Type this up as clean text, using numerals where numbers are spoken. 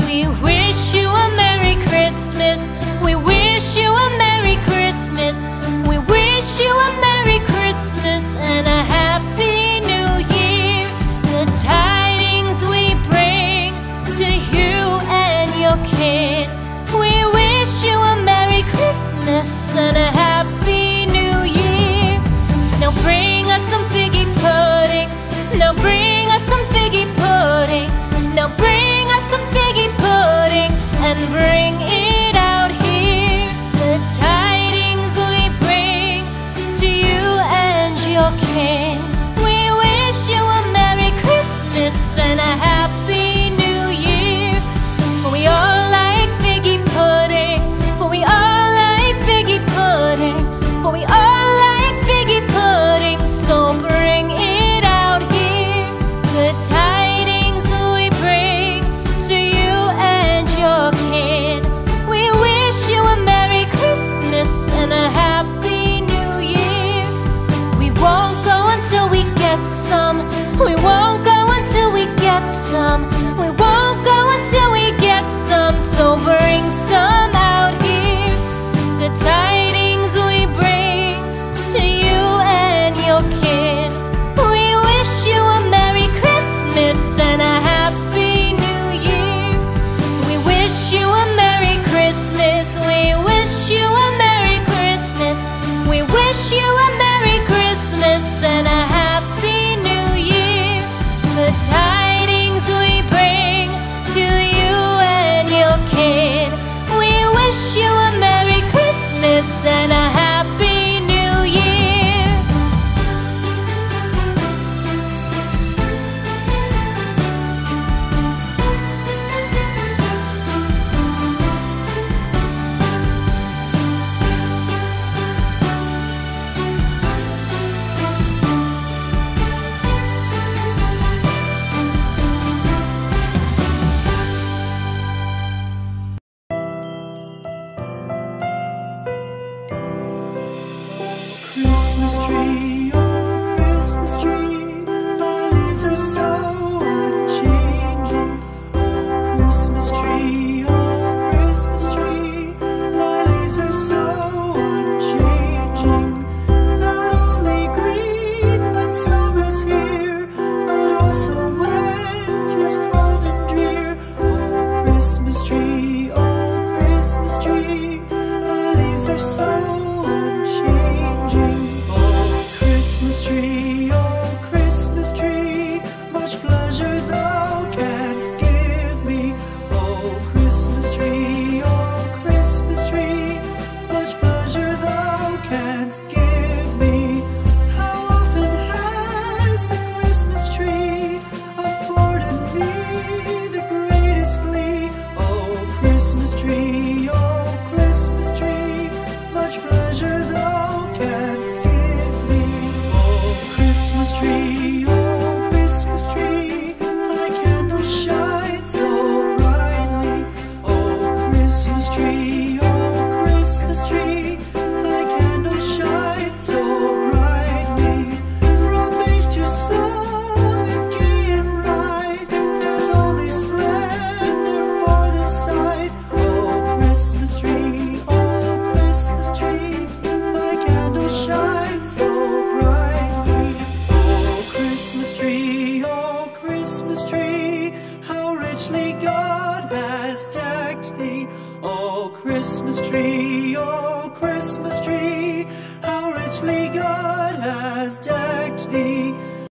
We wish you a Merry Christmas. We wish you a Merry Christmas. We wish you a Merry Christmas and a Happy New Year. The tidings we bring to you and your kid. We wish you a Merry Christmas and a Happy New Year. Now bring us some figgy pudding. Now bring us some figgy pudding. Now bring us some figgy pudding and bring it out here. The tidings we bring to you and your king. We wish you a Merry Christmas and a Happy New Year. For we all like figgy pudding. For we all like figgy pudding. For we all like figgy pudding. So bring it out here. The tidings we bring to you and your kid. We wish you a Merry Christmas and a Happy New Year. We won't go until we get some. We won't go until we get some. We won't go until we get some. So bring some out here. The tidings we bring to you and your kid. We wish you a Merry Christmas and a Happy New Year. We wish you a Merry Christmas. We wish you a Merry Christmas. We wish you a Merry Christmas and a Happy New Year. The tidings we bring to you and your kid. We wish you a Merry Christmas and a Happy New Year. Christmas tree, oh Christmas tree, thy leaves are so unchanging. Oh Christmas tree, thy leaves are so unchanging. Not only green when summer's here, but also when 'tis cold and drear. Oh Christmas tree, thy leaves are so unchanging. Oh Christmas tree, much pleasure thou canst give me. Oh Christmas tree, much pleasure thou canst give me. How often has the Christmas tree afforded me the greatest glee? Oh Christmas tree, much pleasure thou canst give me. Oh Christmas tree, thy candles shine so brightly. Oh Christmas tree, thy candles shine so brightly. From base to summit, gay and bright, there's only splendor for the sight. Oh Christmas tree, thy candles shine so brightly. Oh Christmas tree, how richly God has decked thee. Oh Christmas tree,